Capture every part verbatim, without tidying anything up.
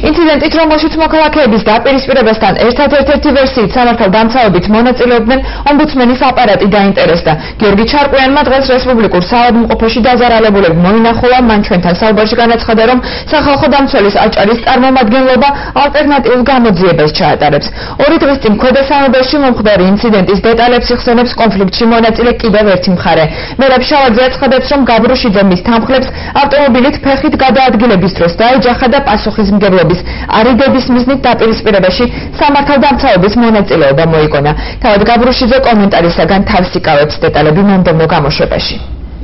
ინციდენტით, რომელშიც მოქალაქეების დაპირისპირებასთან ერთად ერთ-ერთი ვერსიით სამართალდამცავებით მონაწილეობდნენ ომბუდსმენის აპარატი დაინტერესდა. გიორგი ჩარკვიანმა დღეს რესპუბლიკურ საავადმყოფოში დაზარალებულები მოინახულა, მან ჩვენთან საუბარში განაცხადა, რომ სახალხო დამცველის აჭარის წარმომადგენლობა ალტერნატიულ გამოძიებას ჩაატარებს. ორი დღის წინ ქვედა სამებელში მომხდარი ინციდენტის დეტალებს იხსენებს კონფლიქტში მონაწილე კიდევ ერთი მხარე. მერაბ შავაძე აცხადებს, რომ გაბრუშიძე მის თანმხლებს ავტომობილით ფეხით გადაადგილების დროს დაეჯახა და პასუხისმგებლობის არიდების მიზნით დაპირისპირებაში სამართალდამცავების მონაწილეობა მოიგონა. თავად გაბრუშიძე კომენტარისაგან თავს იკავებს, დეტალები მომდევნო გამოშვებაში.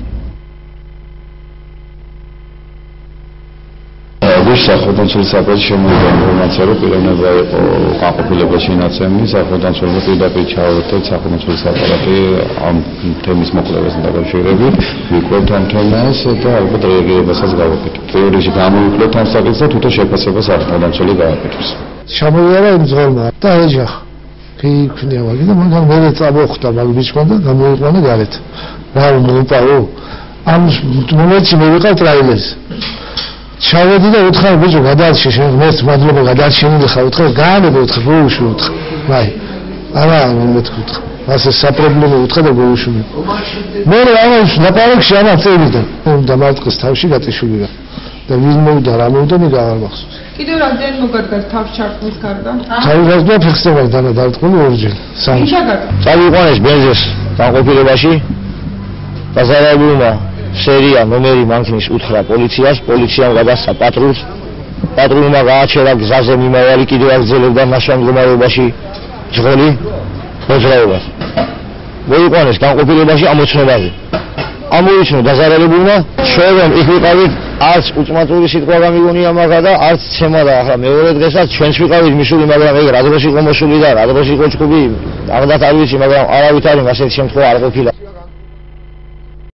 სახელმწიფოს საფრთხის შემოიღო ინფორმაცია, რომ პიროვნება იყო განყოფილებაში ნაცემი, სახელმწიფოს პირდაპირ ჩაუერთდა სახელმწიფოს აპარატი ამ თემის მოკვლევასთან დაკავშირებით, ვიკვლევთ ამ თემას და ალბათ რეაგირებასაც გავაკეთებთ. თეორიაში გამოიკვლიოთ ამ საკითხს და თვითონ შეფასებას სახელმწიფო გააკეთებს. ჩამოიარა იმ ძღოლმა და ეჯახა. კი იქნია ვაგი და მან მე წამოხვდა მაგ ბიჭმა და გამოიყვანა გარეთ. რა მოუპაო? ამ მომენტში მე ვიყავ ტრაილერზე. ჩავედი და უთხრა ბიჭო გადაარჩი შენ მეც მადლობა გადაარჩენილი ხარ უთხრა გაანებო უთხრა გოუშვი უთხრა ვაი არა მეთქი უთხრა ასე საპრობლემო უთხრა და გოუშვი მე ამას ნაპარკში ამა წევიდა და მარტყის თავში გაწიშვიდა და ვინ მოვიდა რა მოვიდა მე გავარ მახსოვს კიდევ რამდენი მოგადგარ თავს ჩართმის გარდა თავი გასდა ფიქსებად და დავტყული ორჯერ სამი წავიყვანეს ბენზეს განყოფილებაში დაზარალებულმა სერია ნომერი მანქანის უთხრა პოლიციას, პოლიციამ გადასცა პატრულს. პატრულმა გააჩერა გზაზე მიმავალი კიდევ აგრძელებდა ნაშრომ მდგომარეობაში ძღოლი მოძრაობას. მოიყვანეს განყოფილებაში ამოცნობაზე. ამოიცნო დაზარალებულმა, ჩვენ იქ ვიყავით, არც უწმაწური სიტყვა გამიგონია მაგა და არც ცემა და ახლა მეორე დღესაც ჩვენც ვიყავით მისული, მაგრამ ეგ რა დროს იყო მოსული და რა დროს იყო ჭკუები, აღდათ არ ვიცი, მაგრამ არავითარი ასეთი შემთხვევა არ ყოფილა.